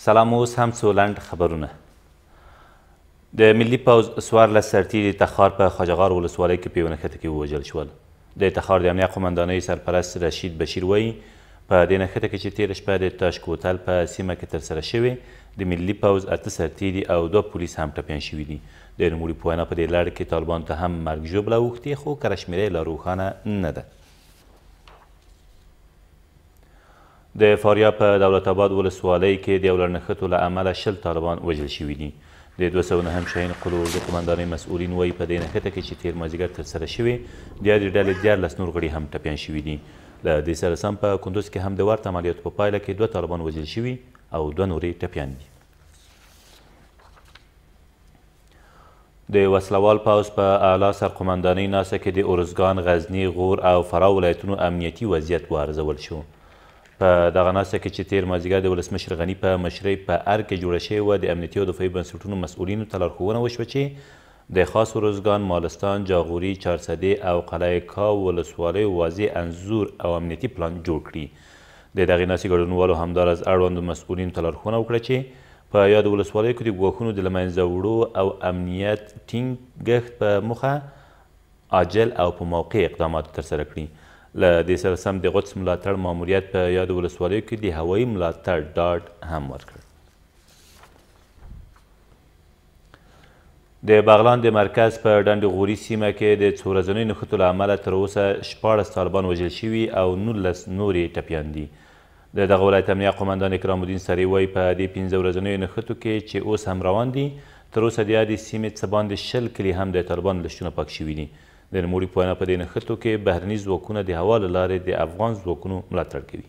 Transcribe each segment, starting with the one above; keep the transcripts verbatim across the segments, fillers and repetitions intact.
سلام، اوس هم څو لنډ خبرونه. د ملي پوځ څوارلس سرتیري د تخار په خواجهغار ولسوالۍ کې په یوه نښته کې ووژل شول. د تخار د امنیه قومندانۍ سرپرست رشید بشیر وایي په دې نښته کې چې تېره شپه د تاش کوتل په سیمه کې ترسره شوې د ملي پوځ اته سرتیري او دوه پولیس هم ټپیان شوي دي. د نوموړي په وینا په دې لړ کې طالبانو ته هم مرګ ژوبله اوښتې، خو کره شمېره لا روښانه نه ده. د فاریاب په دولت آباد ولسوالۍ کې د یو لړ نښتو له امله شل طالبان وژل شوي دي. د دوه سوه نهم شاهین قلو د قمندانۍ مسؤلین وایي په دې نښته کې چې تېر مازدیګر ترسره شوې د یادې ډلې دیارلس نور غړي هم ټپیان شوي دي. له دې سره سم په کندوز کې هم د ورته عملیاتو په پایله کې دوه طالبان وژل شوي او دوه نورې ټپیان دي. د وسلوال پوځ په اعلی سرقمندانۍ ناسه کې د ارزګان، غزني، غور او فراه ولایتونو امنیتي وضعیت وارزول شو. په دغه ناسه کې چې تېر مازدیګر د ولسمشر غني په مشرۍ په ارګ کې جوړه شوې وه د امنیتي او دفاعي بنسټونو مسؤلینو ته لارښوونه وشوه چې د خاص ارزګان، مالستان، جاغوري، چارسدې او قلعه کاو ولسوالیو واضح انځور او امنیتي پلان جوړ کړي. د دغې ناستې ګډونوالو همداراز اړوندو مسؤلینو ته لارښوونه وکړه چې په یادو ولسوالیو کې د ګواښونو د له منځه وړو او امنیت ټینګښت په موخه عاجل او په موقع اقدامات ترسره کړي. له دې سره سم د قدس ملاتړ ماموریت په یادو ولسوالیو کې د هوایي ملاتړ ډاډ هم ورکړ. د بغلان د مرکز په ډنډ غوري سیمه کې د څو ورځنیو نښتو له امله تر اوسه شپاړس طالبان وژل شوي او نولس نورې ټپیان دي. د دغه ولایت امنیه قمندان اکرام الدین سري وایي په دې پنځه ورځنیو نښتو کې چې اوس هم روان دي تر اوسه د یادې سیمې څه باندې شل کلي هم د طالبانو لشتونه پاک شوي دي. د نوموړي په وینا په دې نښتو کې بهرني ځواکونه د هوا له لارې د افغان ځواکونو ملاتړ کوي.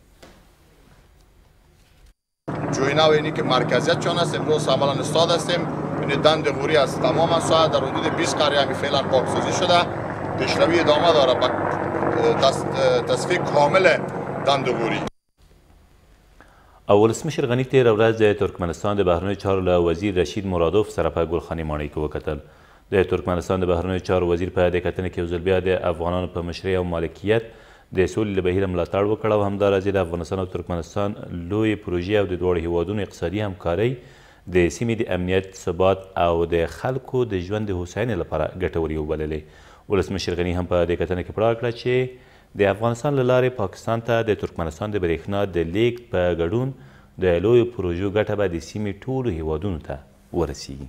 جوینا و اینی که مرکزیت چون است امروز عملا استاد هستیم. این دند غوری از تمام ساعت در حدود بیست قریه همی فعلا پاکسازی شده. پیشروی ادامه داره به تصفیه کامل دند غوری. ولسمشر غني تېره ورځ د ترکمنستان د بهرنیو چارو له وزیر رشید مرادوف سره په ګلخانې ماڼۍ کې وکتل. د ترکمنستان د بهرنیو چارو وزیر په دې کتنه کې یو ځل بیا د افغانانو په مشرۍ او مالکیت د سولې له بهیره ملاتړ وکړ او همداراز د افغانستان او ترکمنستان لویې پروژې او د دواړو هیوادونو اقتصادي همکارۍ د سیمې د امنیت، ثبات او د خلکو د ژوند د هوساینې لپاره ګټورې وبللې. ولسمشر غني هم په دې کتنه کې پړاو کړه چې د افغانستان له لارې پاکستان ته د ترکمنستان د برېښنا د لیږد په ګډون د لویو پروژو ګټه به د سیمې ټولو هیوادونو ته ورسیږي.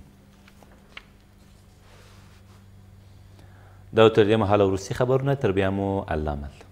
دا تر دې مهاله وروستي خبرونه، تر بیا مو الله مل.